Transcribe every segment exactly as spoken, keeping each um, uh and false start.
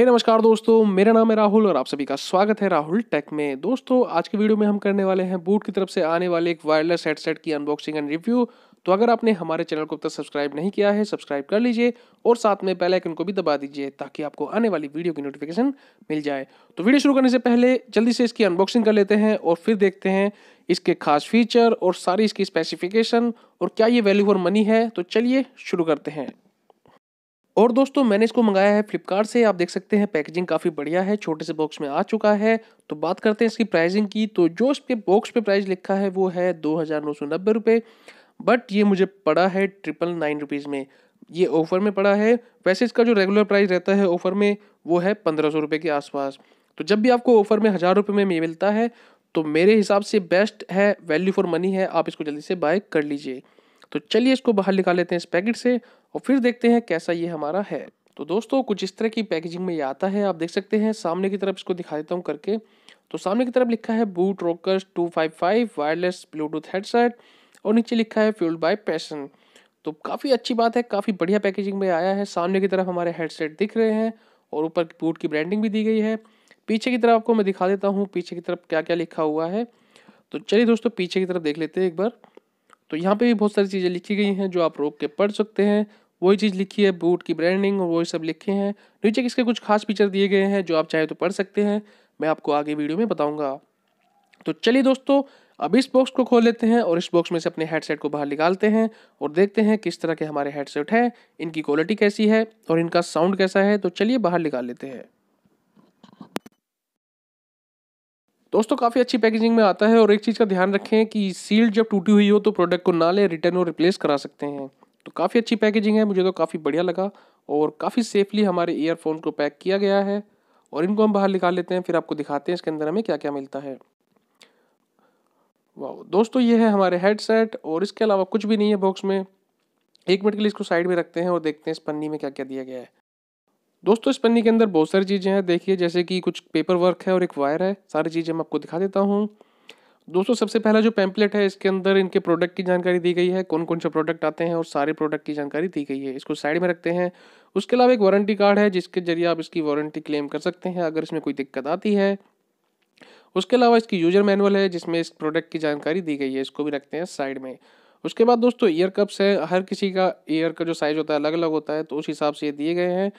हे नमस्कार दोस्तों, मेरा नाम है राहुल और आप सभी का स्वागत है राहुल टेक में। दोस्तों आज की वीडियो में हम करने वाले हैं बूट की तरफ से आने वाले एक वायरलेस हेडसेट की अनबॉक्सिंग एंड रिव्यू। तो अगर आपने हमारे चैनल को अब तक सब्सक्राइब नहीं किया है, सब्सक्राइब कर लीजिए और साथ में बेल आइकन को भी दबा दीजिए ताकि आपको आने वाली वीडियो की नोटिफिकेशन मिल जाए। तो वीडियो शुरू करने से पहले जल्दी से इसकी अनबॉक्सिंग कर लेते हैं और फिर देखते हैं इसके खास फीचर और सारी इसकी स्पेसिफिकेशन और क्या ये वैल्यू फॉर मनी है। तो चलिए शुरू करते हैं। और दोस्तों मैंने इसको मंगाया है फ्लिपकार्ट से। आप देख सकते हैं पैकेजिंग काफ़ी बढ़िया है, छोटे से बॉक्स में आ चुका है। तो बात करते हैं इसकी प्राइसिंग की। तो जो इसके बॉक्स पे प्राइस लिखा है वो है दो हज़ार नौ सौ नब्बे रुपये, बट ये मुझे पड़ा है ट्रिपल नाइन रुपीज़ में। ये ऑफर में पड़ा है। वैसे इसका जो रेगुलर प्राइस रहता है ऑफर में वो है पंद्रह सौ रुपये के आसपास। तो जब भी आपको ऑफर में हज़ार रुपये में मिलता है तो मेरे हिसाब से बेस्ट है, वैल्यू फॉर मनी है। आप इसको जल्दी से बाय कर लीजिए। तो चलिए इसको बाहर निकाल लेते हैं इस पैकेट से और फिर देखते हैं कैसा ये हमारा है। तो दोस्तों कुछ इस तरह की पैकेजिंग में ये आता है। आप देख सकते हैं सामने की तरफ, इसको दिखा देता हूँ करके। तो सामने की तरफ लिखा है boat rockers two five five wireless bluetooth headset और नीचे लिखा है फ्यूल्ड बाय पैशन। तो काफ़ी अच्छी बात है, काफ़ी बढ़िया पैकेजिंग में आया है। सामने की तरफ हमारे हेडसेट दिख रहे हैं और ऊपर बूट की ब्रांडिंग भी दी गई है। पीछे की तरफ आपको मैं दिखा देता हूँ पीछे की तरफ क्या क्या लिखा हुआ है। तो चलिए दोस्तों पीछे की तरफ देख लेते हैं एक बार। तो यहाँ पे भी बहुत सारी चीज़ें लिखी गई हैं जो आप रोक के पढ़ सकते हैं। वही चीज़ लिखी है, बूट की ब्रांडिंग और वही सब लिखे हैं। नीचे किसके कुछ खास फीचर दिए गए हैं जो आप चाहे तो पढ़ सकते हैं, मैं आपको आगे वीडियो में बताऊंगा। तो चलिए दोस्तों अब इस बॉक्स को खोल लेते हैं और इस बॉक्स में से अपने हेडसेट को बाहर निकालते हैं और देखते हैं किस तरह के हमारे हेडसेट हैं, इनकी क्वालिटी कैसी है और इनका साउंड कैसा है। तो चलिए बाहर निकाल लेते हैं। दोस्तों काफ़ी अच्छी पैकेजिंग में आता है और एक चीज़ का ध्यान रखें कि सील जब टूटी हुई हो तो प्रोडक्ट को ना ले, रिटर्न और रिप्लेस करा सकते हैं। तो काफ़ी अच्छी पैकेजिंग है, मुझे तो काफ़ी बढ़िया लगा और काफ़ी सेफली हमारे ईयरफोन को पैक किया गया है। और इनको हम बाहर निकाल लेते हैं, फिर आपको दिखाते हैं इसके अंदर हमें क्या क्या मिलता है। वाह दोस्तों, ये है हमारे हेडसेट और इसके अलावा कुछ भी नहीं है बॉक्स में। एक मिनट के लिए इसको साइड में रखते हैं और देखते हैं इस पन्नी में क्या क्या दिया गया है। दोस्तों इस पन्नी के अंदर बहुत सारी चीज़ें हैं, देखिए जैसे कि कुछ पेपर वर्क है और एक वायर है। सारी चीज़ें मैं आपको दिखा देता हूँ। दोस्तों सबसे पहला जो पैम्पलेट है इसके अंदर इनके प्रोडक्ट की जानकारी दी गई है, कौन कौन से प्रोडक्ट आते हैं और सारे प्रोडक्ट की जानकारी दी गई है। इसको साइड में रखते हैं। उसके अलावा एक वारंटी कार्ड है जिसके जरिए आप इसकी वारंटी क्लेम कर सकते हैं अगर इसमें कोई दिक्कत आती है। उसके अलावा इसकी यूजर मैनुअल है जिसमें इस प्रोडक्ट की जानकारी दी गई है, इसको भी रखते हैं साइड में। उसके बाद दोस्तों ईयर कप्स है। हर किसी का ईयर का जो साइज़ होता है अलग अलग होता है, तो उस हिसाब से ये दिए गए हैं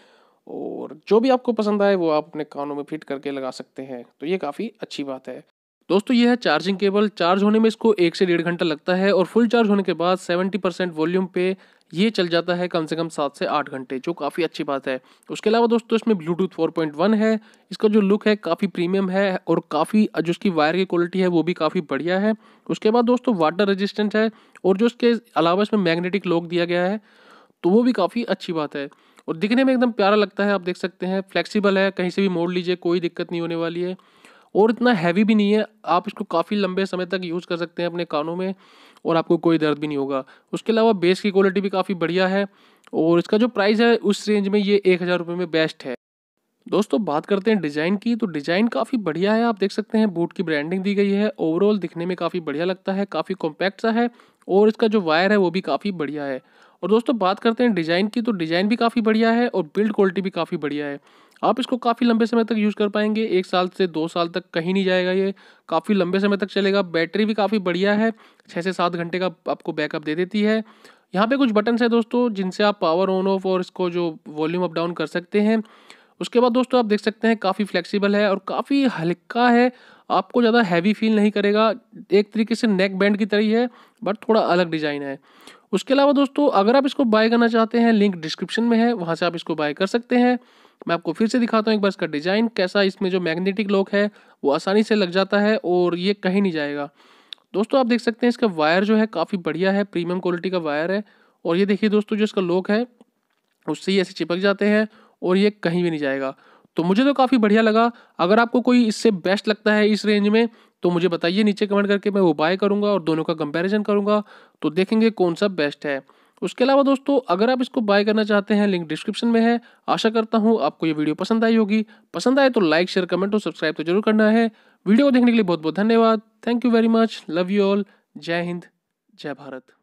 और जो भी आपको पसंद आए वो आप अपने कानों में फिट करके लगा सकते हैं। तो ये काफ़ी अच्छी बात है। दोस्तों ये है चार्जिंग केबल। चार्ज होने में इसको एक से डेढ़ घंटा लगता है और फुल चार्ज होने के बाद सेवेंटी परसेंट वॉल्यूम पे ये चल जाता है कम से कम सात से आठ घंटे, जो काफ़ी अच्छी बात है। उसके अलावा दोस्तों इसमें ब्लूटूथ फोर पॉइंट वन है। इसका जो लुक है काफ़ी प्रीमियम है और काफ़ी जो इसकी वायर की क्वालिटी है वो भी काफ़ी बढ़िया है। उसके बाद दोस्तों वाटर रेजिस्टेंट है और जो इसके अलावा इसमें मैग्नेटिक लॉक दिया गया है तो वो भी काफ़ी अच्छी बात है और दिखने में एकदम प्यारा लगता है। आप देख सकते हैं फ्लेक्सिबल है, कहीं से भी मोड़ लीजिए, कोई दिक्कत नहीं होने वाली है और इतना हैवी भी नहीं है। आप इसको काफ़ी लंबे समय तक यूज़ कर सकते हैं अपने कानों में और आपको कोई दर्द भी नहीं होगा। उसके अलावा बेस की क्वालिटी भी काफ़ी बढ़िया है और इसका जो प्राइस है उस रेंज में ये एक हज़ार रुपये में बेस्ट है। दोस्तों बात करते हैं डिज़ाइन की। तो डिज़ाइन काफ़ी बढ़िया है। आप देख सकते हैं बूट की ब्रांडिंग दी गई है। ओवरऑल दिखने में काफ़ी बढ़िया लगता है, काफ़ी कॉम्पैक्ट सा है और इसका जो वायर है वो भी काफ़ी बढ़िया है। और दोस्तों बात करते हैं डिज़ाइन की। तो डिज़ाइन भी काफ़ी बढ़िया है और बिल्ड क्वालिटी भी काफ़ी बढ़िया है। आप इसको काफ़ी लंबे समय तक यूज़ कर पाएंगे, एक साल से दो साल तक कहीं नहीं जाएगा, ये काफ़ी लंबे समय तक चलेगा। बैटरी भी काफ़ी बढ़िया है, छः से सात घंटे का आपको बैकअप दे देती है। यहाँ पे कुछ बटन्स है दोस्तों जिनसे आप पावर ऑन ऑफ और इसको जो वॉल्यूम अप डाउन कर सकते हैं। उसके बाद दोस्तों आप देख सकते हैं काफ़ी फ्लेक्सिबल है और काफ़ी हल्का है, आपको ज़्यादा हैवी फील नहीं करेगा। एक तरीके से नेक बैंड की तरह ही है बट थोड़ा अलग डिज़ाइन है। उसके अलावा दोस्तों अगर आप इसको बाय करना चाहते हैं, लिंक डिस्क्रिप्शन में है, वहाँ से आप इसको बाय कर सकते हैं। मैं आपको फिर से दिखाता हूँ एक बार इसका डिज़ाइन कैसा। इसमें जो मैग्नेटिक लॉक है वो आसानी से लग जाता है और ये कहीं नहीं जाएगा। दोस्तों आप देख सकते हैं इसका वायर जो है काफ़ी बढ़िया है, प्रीमियम क्वालिटी का वायर है और ये देखिए दोस्तों जो इसका लॉक है उससे ही ऐसे चिपक जाते हैं और ये कहीं भी नहीं जाएगा। तो मुझे तो काफ़ी बढ़िया लगा। अगर आपको कोई इससे बेस्ट लगता है इस रेंज में तो मुझे बताइए नीचे कमेंट करके, मैं वो बाय करूँगा और दोनों का कंपैरिजन करूँगा तो देखेंगे कौन सा बेस्ट है। उसके अलावा दोस्तों अगर आप इसको बाय करना चाहते हैं, लिंक डिस्क्रिप्शन में है। आशा करता हूँ आपको ये वीडियो पसंद आई होगी। पसंद आए तो लाइक शेयर कमेंट और सब्सक्राइब तो जरूर करना है। वीडियो को देखने के लिए बहुत बहुत धन्यवाद। Thank you very much. Love you all. जय हिंद, जय भारत।